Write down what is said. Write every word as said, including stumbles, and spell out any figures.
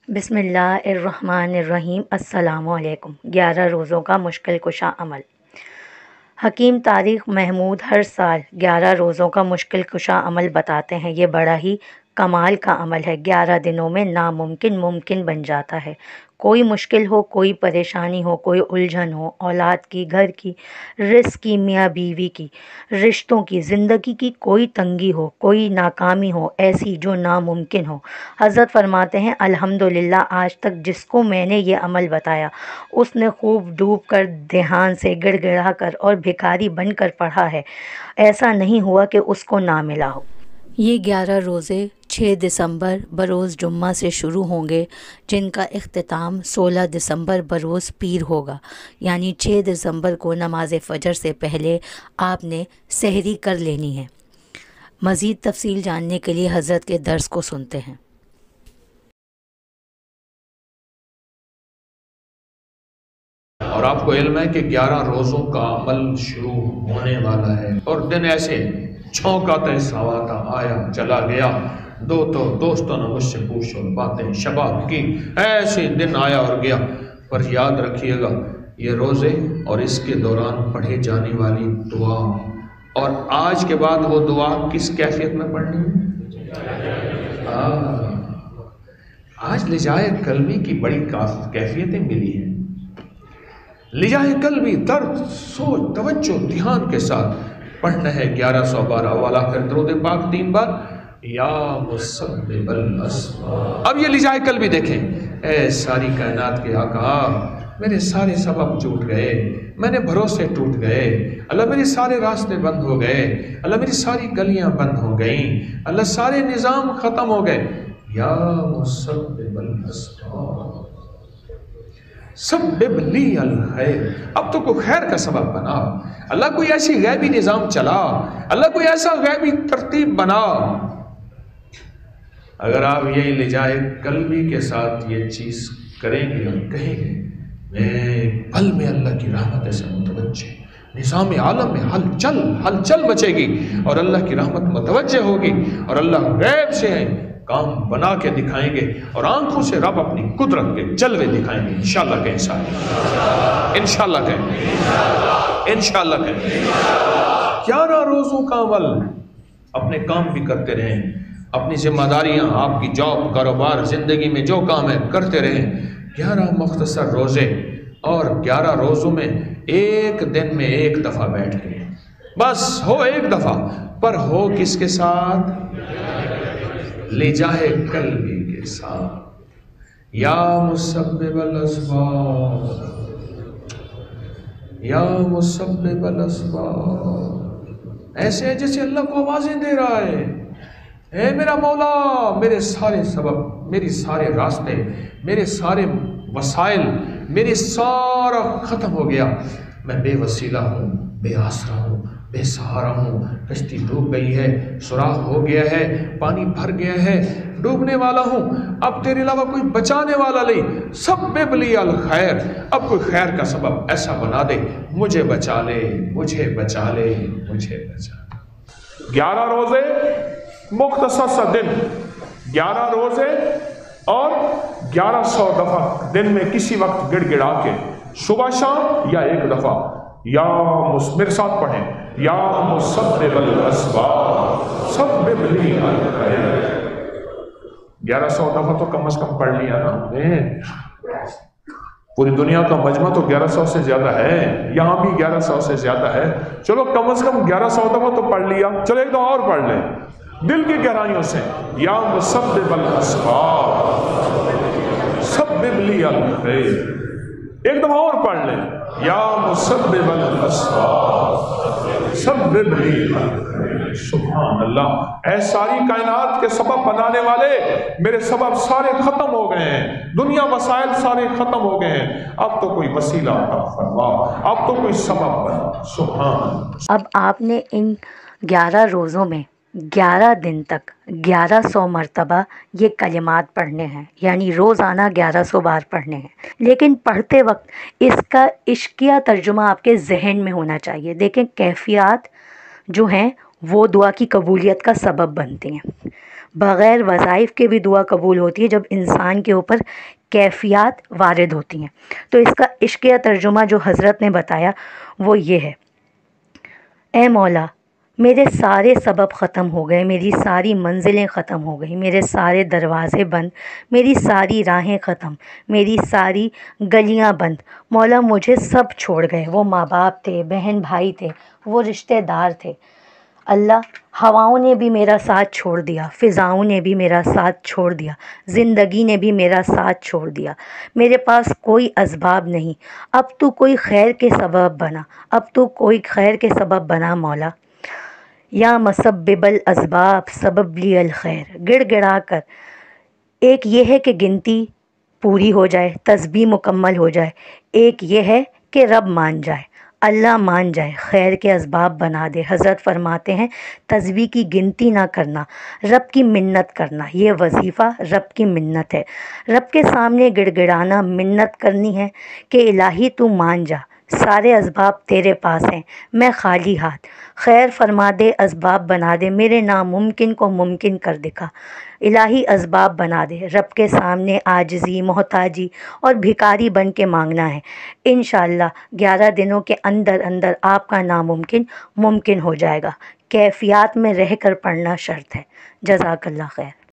بسم اللہ الرحمن الرحیم۔ السلام علیکم۔ گیارہ روزوں کا مشکل کشا عمل۔ حکیم تاریخ محمود ہر سال گیارہ روزوں کا مشکل کشا عمل بتاتے ہیں۔ یہ بڑا ہی کمال کا عمل ہے۔ گیارہ دنوں میں ناممکن ممکن بن جاتا ہے۔ کوئی مشکل ہو، کوئی پریشانی ہو، کوئی الجھن ہو، اولاد کی، گھر کی، رزق کی، میاں بیوی کی، رشتوں کی، زندگی کی کوئی تنگی ہو، کوئی ناکامی ہو ایسی جو ناممکن ہو۔ حضرت فرماتے ہیں الحمدللہ آج تک جس کو میں نے یہ عمل بتایا اس نے خوب ڈوب کر، دھیان سے گڑ گڑا کر اور بھکاری بن کر پڑھا ہے، ایسا نہیں ہوا کہ اس کو نہ ملا ہو۔ یہ گیارہ روزے چھ دسمبر بروز جمعہ سے شروع ہوں گے، جن کا اختتام سولہ دسمبر بروز پیر ہوگا، یعنی چھ دسمبر کو نماز فجر سے پہلے آپ نے سحری کر لینی ہے۔ مزید تفصیل جاننے کے لیے حضرت کے درس کو سنتے ہیں۔ اور آپ کو علم ہے کہ گیارہ روزوں کا عمل شروع ہونے والا ہے، اور دن ایسے چھونکاتے سواتا آیا چلا گیا، دو تو دوستوں نے مجھ سے پوچھو باتیں شباب کی، ایسے دن آیا اور گیا۔ پر یاد رکھیے گا یہ روزے اور اس کے دوران پڑھے جانے والی دعا، اور آج کے بعد وہ دعا کس کیفیت میں پڑھنی ہے؟ آج لجائے قلبی کی بڑی کیفیتیں ملی ہیں۔ لجائے قلبی درد، سوچ، توجہ، دھیان کے ساتھ پڑھنا ہے گیارہ سو بارہ والا، پھر درود پاک تین بار، یا مسبب الاسباب۔ اب یہ لجائے قلبی دیکھیں، اے ساری کائنات کے آقا، میرے سارے سبب ٹوٹ گئے، میں نے بھروسے ٹوٹ گئے، اللہ میرے سارے راستے بند ہو گئے، اللہ میری ساری گلیاں بند ہو گئیں، اللہ سارے نظام ختم ہو گئے، یا مسبب الاسباب سبب لی الخیر۔ اب تو کوئی خیر کا سبب بنا، اللہ کوئی ایسی غیبی نظام چلا، اللہ کوئی ایسا غیبی ترتیب بنا۔ اگر آپ یہی لجائے قلبی کے ساتھ یہ چیز کریں گے اور کہیں گے میں پل میں اللہ کی رحمت سے متوجہ، نظام عالم میں ہلچل ہلچل مچے گی اور اللہ کی رحمت متوجہ ہوگی، اور اللہ غیب سے کام بنا کے دکھائیں گے، اور آنکھوں سے رب اپنی قدرت کے جلوے دکھائیں گے۔ انشاءاللہ کہیں ساتھ، انشاءاللہ کہیں، انشاءاللہ کہیں۔ گیارہ روزوں کا عمل، اپنے کام بھی کرتے رہیں، اپنی ذمہ داریاں، آپ کی جاب، کاروبار، زندگی میں جو کام ہے کرتے رہیں۔ گیارہ مختصر روزے، اور گیارہ روزوں میں ایک دن میں ایک دفعہ بیٹھ کے بس ہو، ایک دفعہ پر ہو کس کے ساتھ؟ لجائے قلبی کے ساتھ۔ یا مسبب الاسباب، یا مسبب الاسباب، ایسے ہے جیسے اللہ کو آوازیں دے رہا ہے، اے میرا مولا، میرے سارے سبب، میری سارے راستے، میرے سارے وسائل، میرے سارا ختم ہو گیا، میں بے وسیلہ ہوں، بے آسرا ہوں، بے سہارا ہوں، کشتی ڈوب گئی ہے، سوراخ ہو گیا ہے، پانی بھر گیا ہے، ڈوبنے والا ہوں، اب تیرے علاوہ کوئی بچانے والا نہیں، سبب لی الخیر، اب کوئی خیر کا سبب ایسا بنا دے، مجھے بچا لے، مجھے بچا لے، مجھے بچا لے۔ گیارہ روزے، مختصر سا دن، گیارہ روزے اور گیارہ سو دفعہ دن میں کسی وقت گڑ گڑا کے صبح شام، یا ایک دفعہ یا میرے ساتھ پڑھیں، یا مسبب الاسباب سبب لی الخیر۔ گیارہ سو دفعہ تو کم از کم پڑھ لیا نا، پوری دنیا کا مجمع تو گیارہ سو سے زیادہ ہے، یہاں بھی گیارہ سو سے زیادہ ہے، چلو کم از کم گیارہ سو دفعہ تو پڑھ لیا، چلو ایک دفعہ اور پڑھ لیں دل کی گہرائیوں سے، یا مسبب الاسباب سبب لی الخیر۔ ایک دفعہ اور پڑھ لیں، یا مسبب الاسباب سبب لی الخیر۔ سبحان اللہ، اے ساری کائنات کے سبب بنانے والے، میرے سبب سارے ختم ہو گئے ہیں، دنیا وسائل سارے ختم ہو گئے ہیں، اب تو کوئی وسیلہ عطا فرما، اب تو کوئی سبب بنا۔ سبحان۔ اب آپ نے ان گیارہ روزوں میں گیارہ دن تک گیارہ سو مرتبہ یہ کلمات پڑھنے ہیں، یعنی روزانہ گیارہ سو بار پڑھنے ہیں، لیکن پڑھتے وقت اس کا عشقیہ ترجمہ آپ کے ذہن میں ہونا چاہیے۔ دیکھیں کیفیات جو ہیں وہ دعا کی قبولیت کا سبب بنتی ہیں۔ بغیر وظائف کے بھی دعا قبول ہوتی ہے جب انسان کے اوپر کیفیات وارد ہوتی ہیں۔ تو اس کا عشقیہ ترجمہ جو حضرت نے بتایا وہ یہ ہے: اے مولا، میرے سارے سبب ختم ہو گئے، میری ساری منزلیں ختم ہو گئی، میرے سارے دروازے بند، میری ساری راہیں ختم، میری ساری گلیاں بند۔ مولا مجھے سب چھوڑ گئے، وہ ماں باپ تھے، بہن بھائی تھے، وہ رشتہ دار تھے۔ اللہ، ہواؤں نے بھی میرا ساتھ چھوڑ دیا، فضاؤں نے بھی میرا ساتھ چھوڑ دیا، زندگی نے بھی میرا ساتھ چھوڑ دیا، میرے پاس کوئی اسباب نہیں۔ اب تو کوئی خیر کے سبب بنا، اب تو کوئی خیر کے سبب بنا مولا۔ یا مسبب الاسباب سبب لی الخیر، گڑ گڑا کر ایک یہ ہے کہ گنتی پوری ہو جائے، تسبیح مکمل ہو جائے، ایک یہ ہے کہ رب مان جائے، اللہ مان جائے، خیر کے اسباب بنا دے۔ حضرت فرماتے ہیں تسبیح کی گنتی نہ کرنا، رب کی منت کرنا، یہ وظیفہ رب کی منت ہے۔ رب کے سامنے گڑ گڑانا، منت کرنی ہے کہ الہی تو مان جا، سارے اسباب تیرے پاس ہیں، میں خالی ہاتھ، خیر فرما دے، اسباب بنا دے، میرے ناممکن کو ممکن کر دکھا، الہی اسباب بنا دے۔ رب کے سامنے عاجزی، محتاجی اور بھکاری بن کے مانگنا ہے۔ انشاءاللہ گیارہ دنوں کے اندر اندر آپ کا ناممکن ممکن ہو جائے گا۔ کیفیات میں رہ کر پڑھنا شرط ہے۔ جزاک اللہ خیر۔